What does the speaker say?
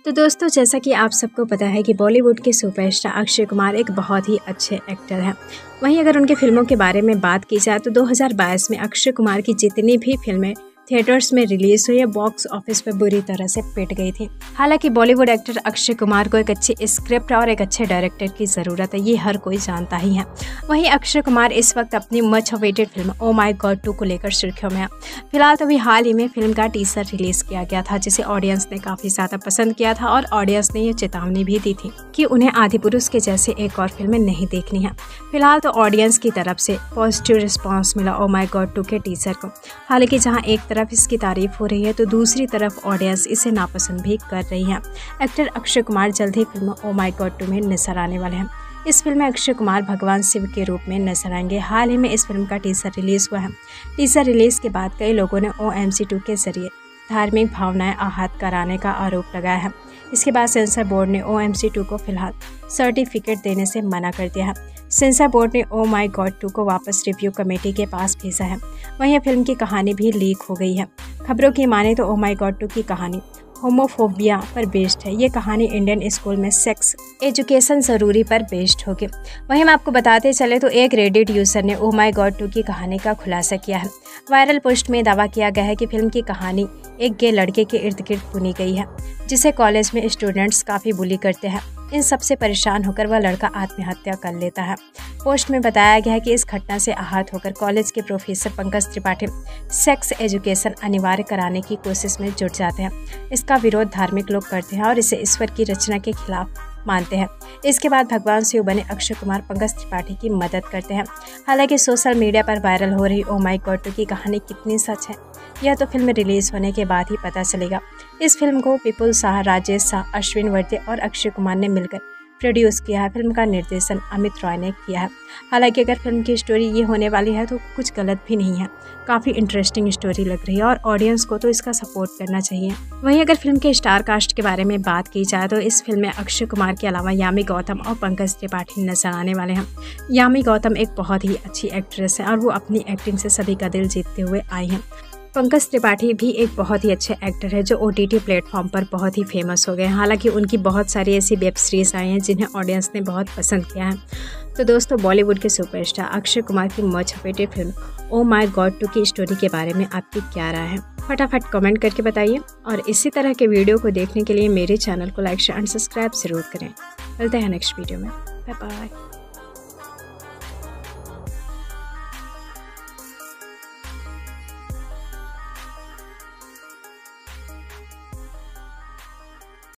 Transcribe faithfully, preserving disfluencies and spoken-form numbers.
तो दोस्तों, जैसा कि आप सबको पता है कि बॉलीवुड के सुपरस्टार अक्षय कुमार एक बहुत ही अच्छे एक्टर हैं। वहीं अगर उनके फिल्मों के बारे में बात की जाए तो दो हज़ार बाईस में अक्षय कुमार की जितनी भी फिल्में थिएटर्स में रिलीज हुई है, बॉक्स ऑफिस पर बुरी तरह से पिट गई थी। हालांकि बॉलीवुड एक्टर अक्षय कुमार को एक अच्छी स्क्रिप्ट और एक अच्छे डायरेक्टर की ज़रूरत है, ये हर कोई जानता ही है। वहीं अक्षय कुमार इस वक्त अपनी much awaited film oh my god two को लेकर सुर्खियों में है। फिलहाल तो अभी हाल ही में फिल्म का टीजर रिलीज किया गया था, जिसे ऑडियंस ने काफ़ी ज़्यादा पसंद किया था और ऑडियंस ने ये चेतावनी भी दी थी कि उन्हें आदिपुरुष के जैसे एक और फिल्में नहीं देखनी है। फिलहाल तो ऑडियंस की तरफ से पॉजिटिव रिस्पॉन्स मिला ओ माई गॉड टू के टीजर को। हालांकि जहाँ एक तरफ इसकी तारीफ हो रही है तो दूसरी तरफ ऑडियंस इसे नापसंद भी कर रही है। एक्टर अक्षय कुमार जल्द ही film oh my god two में नजर आने वाले हैं। इस फिल्म में अक्षय कुमार भगवान शिव के रूप में नजर आएंगे। हाल ही में इस फिल्म का टीजर रिलीज हुआ है। टीजर रिलीज के बाद कई लोगों ने ओ एम सी टू के जरिए धार्मिक भावनाएं आहत कराने का आरोप लगाया है। इसके बाद सेंसर बोर्ड ने ओ एम सी टू को फिलहाल सर्टिफिकेट देने से मना कर दिया है। सेंसर बोर्ड ने ओ माई गॉड टू को वापस रिव्यू कमेटी के पास भेजा है। वहीं फिल्म की कहानी भी लीक हो गई है। खबरों की माने तो ओ माई गॉड टू की कहानी होमोफोबिया पर बेस्ड है। ये कहानी इंडियन स्कूल में सेक्स एजुकेशन ज़रूरी पर बेस्ड होगी। वहीं हम आपको बताते चले तो एक रेडिट यूज़र ने ओ माई गॉड टू की कहानी का खुलासा किया है। वायरल पोस्ट में दावा किया गया है कि फिल्म की कहानी एक गे लड़के के इर्द गिर्द बुनी गई है, जिसे कॉलेज में स्टूडेंट्स काफ़ी बुली करते हैं। इन सबसे परेशान होकर वह लड़का आत्महत्या कर लेता है। पोस्ट में बताया गया है कि इस घटना से आहत होकर कॉलेज के professor Pankaj Tripathi sex education अनिवार्य कराने की कोशिश में जुट जाते हैं। इसका विरोध धार्मिक लोग करते हैं और इसे ईश्वर की रचना के खिलाफ मानते हैं। इसके बाद भगवान शिव बने अक्षय कुमार पंकज त्रिपाठी की मदद करते हैं। हालांकि सोशल मीडिया पर वायरल हो रही ओ माई गॉड टू की कहानी कितनी सच है, यह तो फिल्म रिलीज होने के बाद ही पता चलेगा। इस फिल्म को विपुल शाह, राजेश शाह, अश्विन वर्दे और अक्षय कुमार ने मिलकर प्रोड्यूस किया है। फिल्म का निर्देशन अमित रॉय ने किया है। हालांकि अगर फिल्म की स्टोरी ये होने वाली है तो कुछ गलत भी नहीं है, काफ़ी इंटरेस्टिंग स्टोरी लग रही है और ऑडियंस को तो इसका सपोर्ट करना चाहिए। वहीं अगर फिल्म के स्टार कास्ट के बारे में बात की जाए तो इस फिल्म में अक्षय कुमार के अलावा यामी गौतम और पंकज त्रिपाठी नजर आने वाले हैं। यामी गौतम एक बहुत ही अच्छी एक्ट्रेस है और वो अपनी एक्टिंग से सभी का दिल जीतते हुए आई हैं। पंकज त्रिपाठी भी एक बहुत ही अच्छे एक्टर है जो ओ टी टी प्लेटफॉर्म पर बहुत ही फेमस हो गए हैं। हालांकि उनकी बहुत सारी ऐसी वेब सीरीज आई हैं जिन्हें ऑडियंस ने बहुत पसंद किया है। तो दोस्तों, बॉलीवुड के सुपरस्टार अक्षय कुमार की much awaited film oh my god two की स्टोरी के बारे में आपकी क्या राय है, फटाफट कमेंट करके बताइए। और इसी तरह के वीडियो को देखने के लिए मेरे चैनल को लाइक शेयर एंड सब्सक्राइब जरूर करें। मिलते हैं नेक्स्ट वीडियो में। Bye bye.